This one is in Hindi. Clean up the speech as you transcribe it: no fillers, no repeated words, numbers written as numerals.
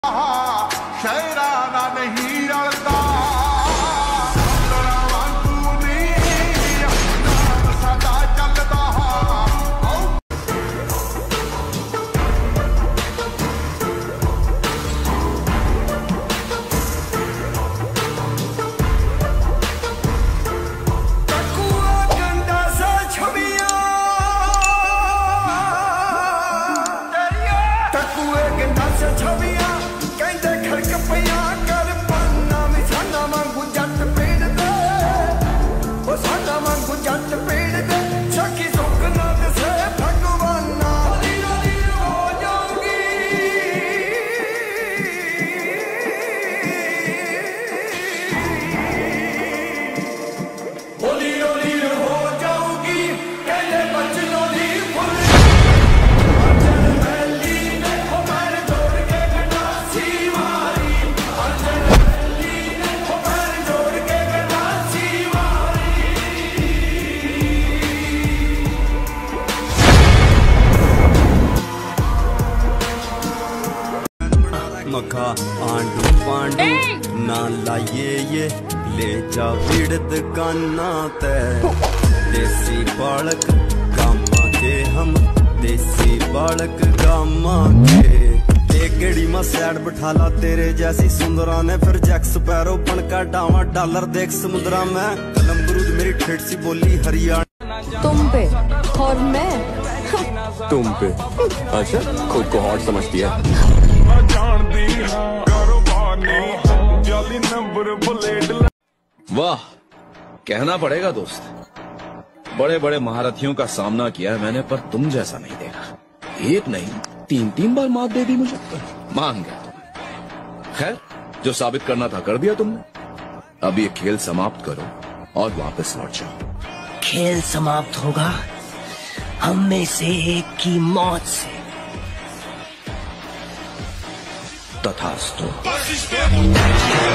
शहराना नहीं रलता सदा चलता। मखा आंडू पांडू ना लाइए ये ले जा पीड़ित काना ते देसी बालक गामा के हम देसी बालक गामा के केड़ी मा सैड बिठाला तेरे जैसी सुंदरा ने फिर जैक स्पैरो बनका डावा डॉलर देख समुद्रा में कलम गुरूद मेरी ठेठ सी बोली हरियाणा तुम पे और मैं तुम पे। अच्छा खुद को हॉट समझती है। वाह कहना पड़ेगा दोस्त, बड़े बड़े महारथियों का सामना किया है मैंने, पर तुम जैसा नहीं देखा। एक नहीं तीन बार मात दे दी मुझे, मान गया तुम। खैर जो साबित करना था कर दिया तुमने। अब ये खेल समाप्त करो और वापस लौट जाओ। खेल समाप्त होगा हम में से एक की मौत से। तथास्तु।